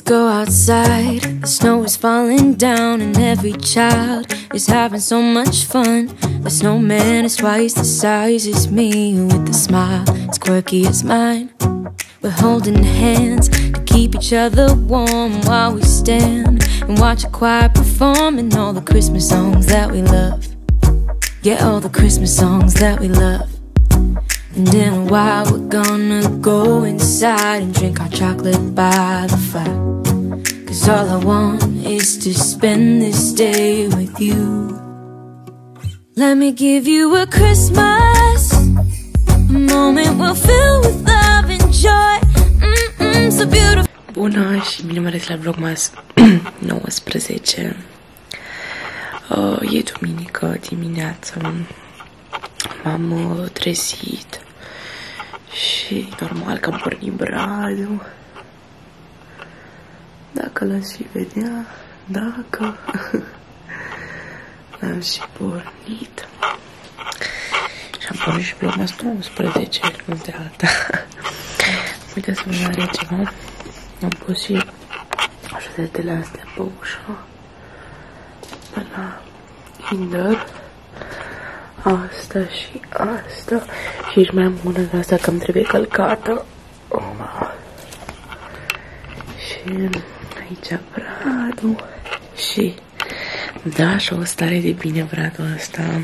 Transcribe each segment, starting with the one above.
go outside. The snow is falling down and every child is having so much fun. The snowman is twice the size as me, with a smile as quirky as mine. We're holding hands to keep each other warm while we stand and watch a choir performing all the Christmas songs that we love. Yeah, all the Christmas songs that we love. And in a while we're gonna go inside and drink our chocolate by the fire. 'Cause all I want is to spend this day with you. Let me give you a Christmas, a moment we'll fill with love and joy. So beautiful. Bună și bine mă la Vlogmas 19. E duminică dimineață. M-am trezit și normal că am pornit bradul. Dacă l-ați și vedea, dacă l-am și pornit. Și am pornit și Vlogmas 19, nu de alta. Uite să vă arăt ceva. Am pus și așezatele astea pe ușă, pe la Kinder. Asta și asta. Și aici mai am una de asta că îmi trebuie călcată. Și aici bradul. Și da, și o stare de bine bradul ăsta.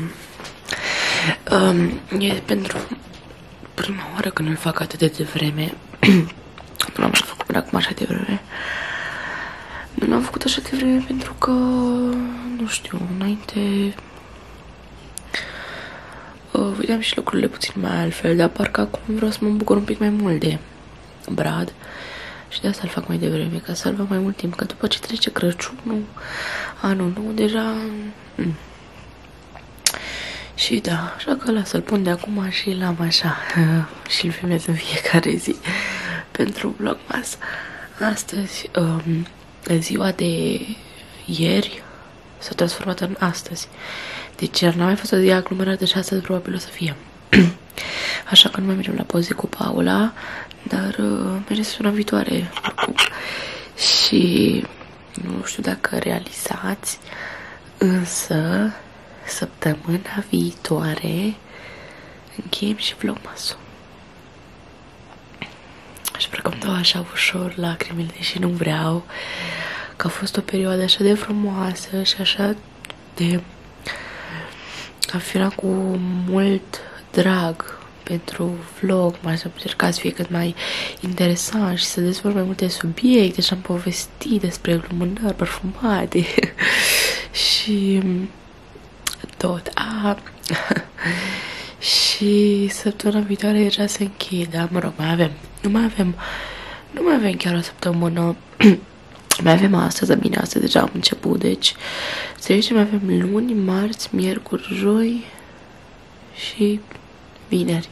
E pentru prima oară când îl fac atât de devreme. Nu l-am făcut până acum așa de vreme. Nu l-am făcut așa de vreme pentru că, nu știu, înainte vedeam și lucrurile puțin mai altfel, dar parcă acum vreau să mă bucur un pic mai mult de brad. Și de asta îl fac mai devreme, ca să-l fac mai mult timp, că după ce trece Crăciunul, anul nou, deja... Și da, așa că lasă-l pun de acum și l-am așa și îl filmez în fiecare zi pentru Vlogmas. Astăzi, ziua de ieri s-a transformat în astăzi. Deci iar n-a mai fost o zi aglomerată și astăzi probabil o să fie. Așa că nu mai mergem la poze cu Paula, dar mergem săptămâna viitoare oricum. Și nu știu dacă realizați, însă săptămâna viitoare încheiem și Vlogmas-ul. Și parcă îmi dau așa ușor lacrimile, deși nu vreau, că a fost o perioadă așa de frumoasă și așa de... Am filmat cu mult drag pentru vlog, m-aș încerca să fie cât mai interesant și să dezvolt mai multe subiecte și am povestit despre lumânări parfumate și tot. Și săptămâna viitoare deja se închide, mă rog, nu mai avem chiar o săptămână. Mai avem astăzi, bine, astăzi deja am început, deci să zicem mai avem luni, marți, miercuri, joi și vineri.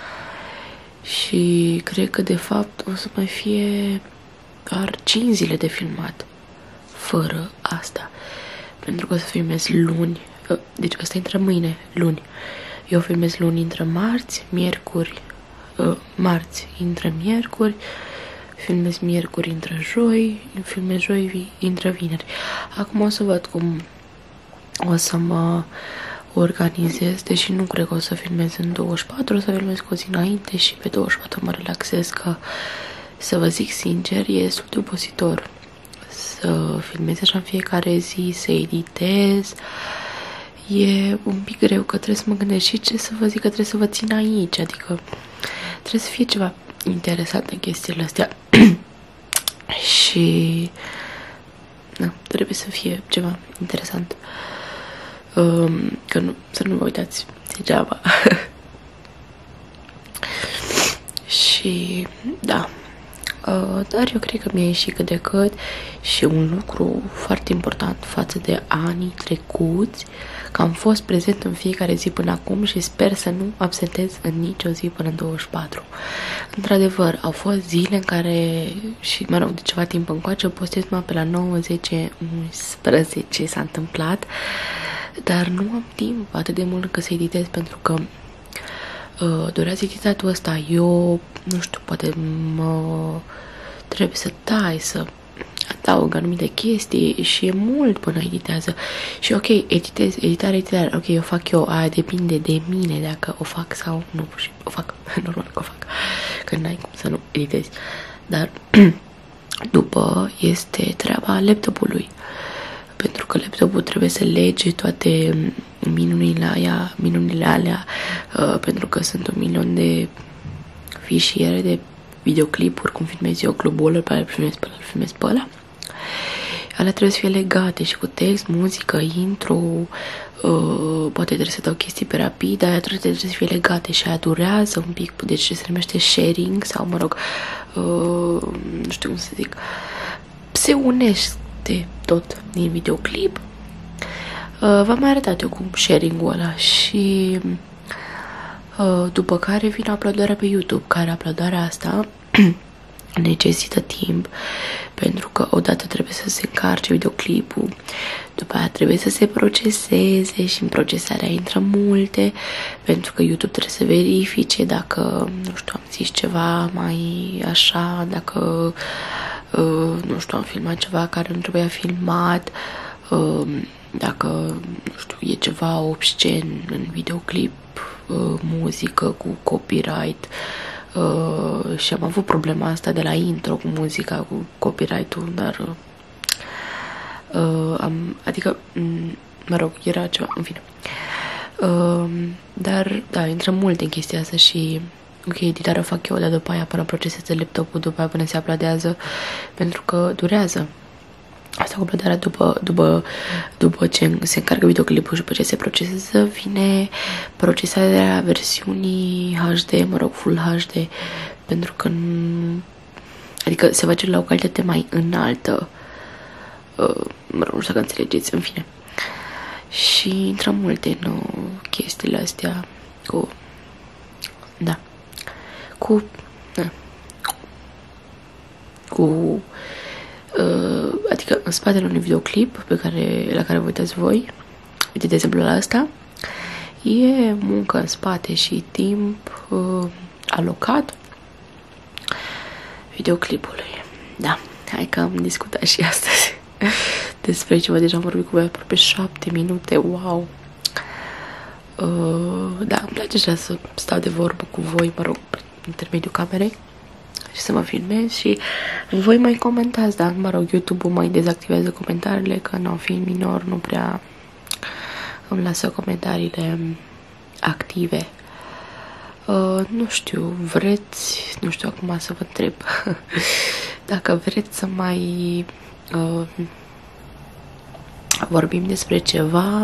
Și cred că de fapt o să mai fie doar 5 zile de filmat fără asta, pentru că o să filmez luni, deci asta intră mâine, luni. Eu filmez luni, intră marți, miercuri, marți intră miercuri, filmez miercuri, intră joi, filmez joi, intră vineri. Acum o să văd cum o să mă organizez, deși nu cred că o să filmez în 24, o să filmez cu o zi înainte și pe 24 mă relaxez, că, să vă zic sincer, e destul de obositor să filmez așa în fiecare zi, să editez. E un pic greu, că trebuie să mă gândesc și ce să vă zic, că trebuie să vă țin aici, adică trebuie să fie ceva interesant în chestiile astea. Și da, trebuie să fie ceva interesant, că nu, să nu vă uitați degeaba. Și da, dar eu cred că mi-a ieșit cât de cât. Și un lucru foarte important față de anii trecuți, că am fost prezent în fiecare zi până acum și sper să nu absentez în nicio zi până în 24. Într-adevăr, au fost zile în care, și mă rog, de ceva timp încoace, postez numai pe la 9, 10, 11 s-a întâmplat, dar nu am timp atât de mult încât să editez, pentru că durează editatul ăsta. Eu, nu știu, poate trebuie să tai, adaugă anumite chestii și e mult până editează. Și ok, editare, ok, o fac eu, aia depinde de mine dacă o fac sau nu. Și o fac, normal că o fac, că n-ai cum să nu editezi. Dar după este treaba laptopului, pentru că laptopul trebuie să lege toate minunile alea, pentru că sunt 1 milion de fișiere de videoclipuri, cum filmez eu globul, pe ăla filmez pe ăla. Alea trebuie să fie legate și cu text, muzică, intro, poate trebuie să dau chestii pe rapid, dar aia trebuie să fie legate și aia durează un pic, deci se numește sharing sau, mă rog, nu știu cum să zic, se unește tot din videoclip. V-am mai arătat eu cum sharing-ul ăla și după care vine uploadarea pe YouTube, care uploadarea asta necesită timp, pentru că odată trebuie să se încarce videoclipul, după aia trebuie să se proceseze și în procesarea intră multe, pentru că YouTube trebuie să verifice dacă, nu știu, am zis ceva mai așa, dacă, nu știu, am filmat ceva care nu trebuia filmat, dacă, nu știu, e ceva obscen în videoclip, muzică cu copyright, și am avut problema asta de la intro cu muzica, cu copyright-ul, dar adică, mă rog, era ceva, în fine. Dar, da, intră multe în chestia asta și ok, editarea o fac eu, dar după aia până proceseze laptopul, după aia până se uploadează, pentru că durează. Asta cu uploadarea după ce se încarcă videoclipul și după ce se procesează, vine procesarea versiunii HD, mă rog, Full HD, pentru că adică se face la o calitate mai înaltă. Mă rog, nu știu dacă înțelegeți, în fine. Și intră multe în chestiile astea cu... Da. Adică în spatele unui videoclip la care vă uitați voi, uite de exemplu la asta, e muncă în spate și timp alocat videoclipului. Da, hai că am discutat și astăzi despre ceva, deja am vorbit cu voi aproape 7 minute, wow! Da, îmi place așa să stau de vorbă cu voi, mă rog, prin intermediul camerei și să mă filmez și voi mai comentați, dar, mă rog, YouTube-ul mai dezactivează comentariile, că nu, fiind minor, nu prea îmi lasă comentariile active. Nu știu, vreți, nu știu acum să vă întreb, dacă vreți să mai vorbim despre ceva,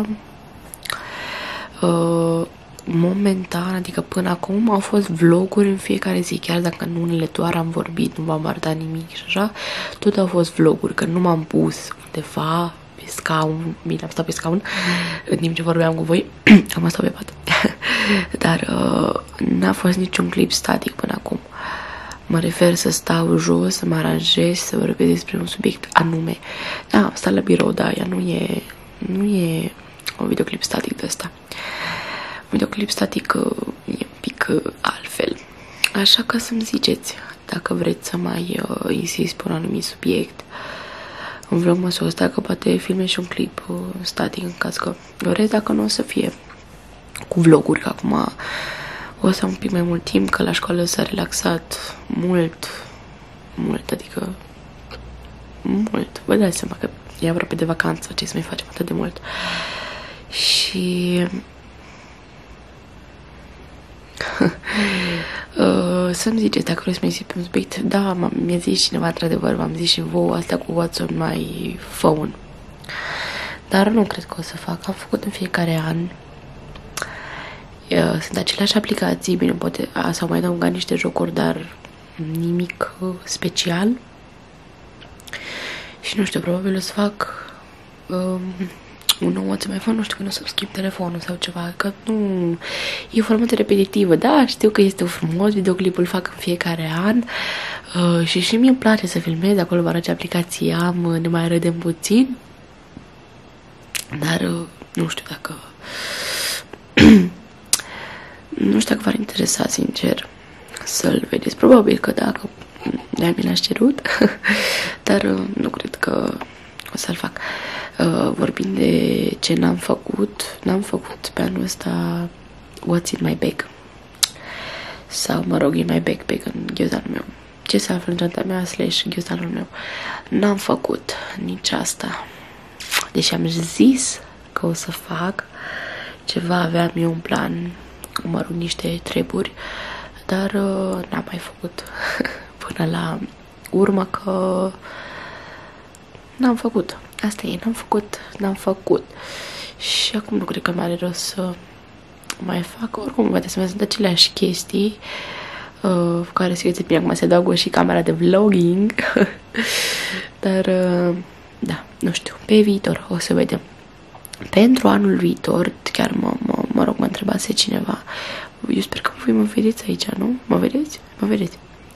momentan, adică până acum au fost vloguri în fiecare zi, chiar dacă în unele doar am vorbit, nu v-am arătat nimic și așa, tot au fost vloguri, că nu m-am pus undeva pe scaun, bine, am stat pe scaun în timp ce vorbeam cu voi, am stat pe pat, dar n-a fost niciun clip static până acum. Mă refer să stau jos, să mă aranjez, să vorbesc despre un subiect anume. Da, am stat la birou, da, ea nu e un videoclip static de ăsta. Un videoclip static e un pic altfel. Așa că să-mi ziceți dacă vreți să mai insist pe un anumit subiect în vlogmasul ăsta, că poate filme și un clip static în caz că vreți, dacă nu o să fie cu vloguri, că acum o să am un pic mai mult timp, că la școală s-a relaxat mult, adică mult. Vă dați seama că e aproape de vacanță, ce să mai facem atât de mult. Și să-mi ziceți dacă vreți să mai zic pe un subiect. Da, mi-a zis cineva, într-adevăr, v-am zis și vouă, astea cu WhatsApp my phone. Dar nu cred că o să fac. Am făcut în fiecare an. Sunt aceleași aplicații, bine, poate s-au mai adăugat niște jocuri, dar nimic special. Și nu știu, probabil o să fac un nou WhatsApp my phone, nu știu, când o să-mi schimb telefonul sau ceva, că nu... E o formă repetitivă, da, știu că este un frumos videoclip, îl fac în fiecare an și mie îmi place să filmez, acolo vă arăt ce aplicații am, ne mai râdem puțin, dar nu știu dacă... nu știu dacă v-ar interesa, sincer, să-l vedeți. Probabil că dacă de-aia mi l-aș cerut, dar nu cred că o să-l fac. Vorbind de ce n-am făcut pe anul ăsta What's in my bag. Sau, mă rog, in my backpack, în ghiozdanul meu. Ce se află în geanta mea / ghiozdanul meu. N-am făcut nici asta. Deși am zis că o să fac ceva, aveam eu un plan, mă rog, niște treburi, dar n-am mai făcut până la urmă că n-am făcut. Asta e, n-am făcut. Și acum nu cred că mai are rost să mai fac. Oricum, poate să mai sunt aceleași chestii care se bine acum se adaugă și camera de vlogging. Dar da, nu știu, pe viitor o să vedem. Pentru anul viitor, chiar mă rog, mă întrebase cineva. Eu sper că voi mă vedeți aici, nu? Mă vedeți? Mă vedeți.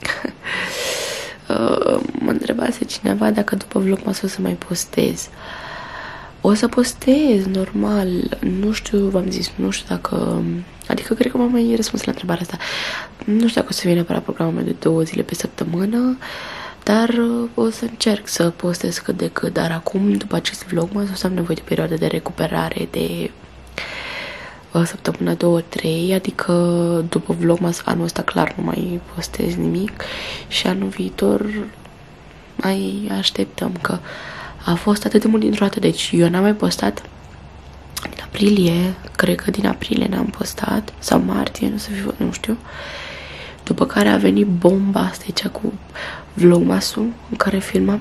Mă întrebase cineva dacă după vlogmas o să mai postez. O să postez, normal. Nu știu, v-am zis, nu știu dacă... Adică cred că m-am mai răspuns la întrebarea asta. Nu știu dacă o să fie neapărat programul meu de 2 zile pe săptămână, dar o să încerc să postez cât de cât. Dar acum, după acest vlogmas, o să am nevoie de perioadă de recuperare de o săptămână, 2-3, adică după vlogmas anul ăsta clar nu mai postez nimic și anul viitor mai așteptăm, că a fost atât de mult dintr-o dată. Deci eu n-am mai postat din aprilie, cred că din aprilie n-am postat, sau martie, nu știu. După care a venit bomba asta aici cu vlogmasul, în care filmam,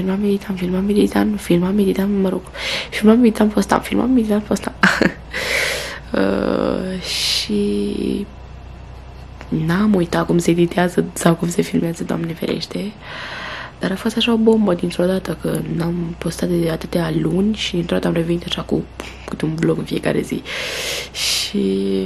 postam. Și n-am uitat cum se editează sau cum se filmează, Doamne ferește. Dar a fost așa o bombă dintr-o dată, că n-am postat de atâtea luni și dintr-o dată am revenit așa cu câte un vlog în fiecare zi. Și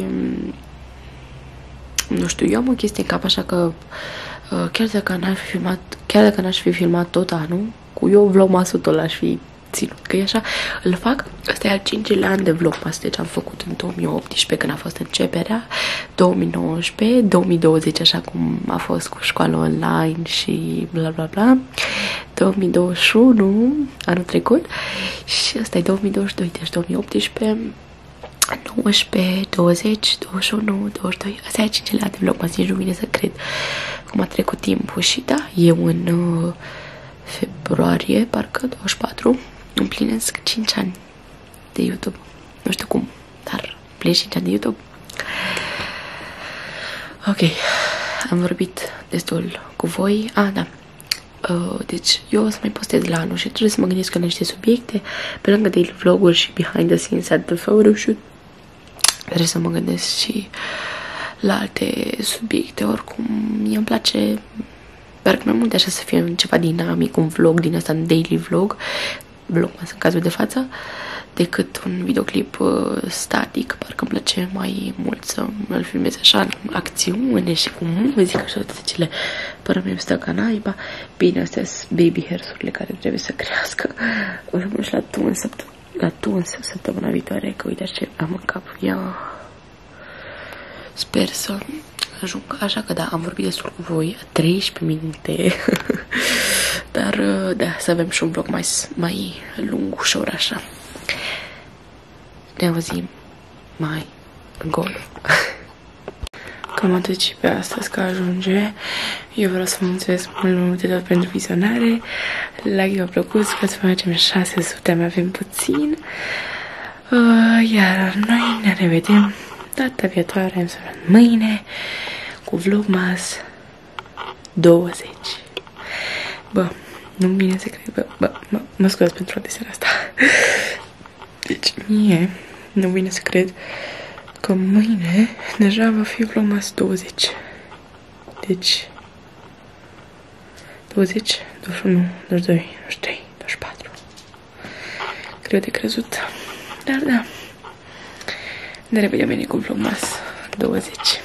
nu știu, eu am o chestie în cap, așa că chiar dacă n-aș fi filmat tot anul, cu eu vlogmasul tot l-aș fi ținut, că e așa, îl fac, ăsta e al 5-lea an de vlogmas, deci am făcut în 2018 când a fost începerea, 2019, 2020 așa cum a fost cu școală online și bla bla bla, 2021, anul trecut, și ăsta e 2022, deci 2018, 19, 20, 21, 22, asta e 5-lea an de vlogmas, nici nu vine să cred cum a trecut timpul. Și da, eu în februarie, parcă 24, împlinesc 5 ani de YouTube. Nu știu cum, dar împlinesc 5 ani de YouTube. Ok, am vorbit destul cu voi. Da. Deci eu o să mai postez la anul și trebuie să mă gândesc la niște subiecte, pe lângă daily vlog-uri și behind the scenes at the photoshoot. Trebuie să mă gândesc și la alte subiecte. Oricum, mie îmi place, parcă mai mult așa să fie ceva dinamic, un vlog din asta, un daily vlog, vlogmas în cazul de față, decât un videoclip static. Parcă îmi place mai mult să îl filmez așa în acțiune și cu muzică și toate cele. Pără meu stă ca naiba. Bine, astea sunt baby hairs-urile care trebuie să crească. O să mă duc la tuns săptămâna viitoare, că uite ce am în cap. Sper să ajung. Așa că da, am vorbit destul cu voi, 13 minute. Dar da, să avem și un vlog mai lung, ușor așa. Ne auzim mai gol. Cam atât și pe astăzi, că ajunge. Eu vreau să vă mulțumesc mult de tot pentru vizionare. Like v-a plăcut, sper să facem 600, mai avem puțin. Iar noi ne revedem data viitoare, în seara mâine, cu vlogmas 20. Bă, nu-mi vine să cred, mă scuzați pentru toată seara asta. Deci, mie nu vine să cred că mâine deja va fi vlogmas 20. Deci, 20, 21, 22, 23, 24. Greu de crezut. Dar da, ne revedem bine cu vlogmas 20.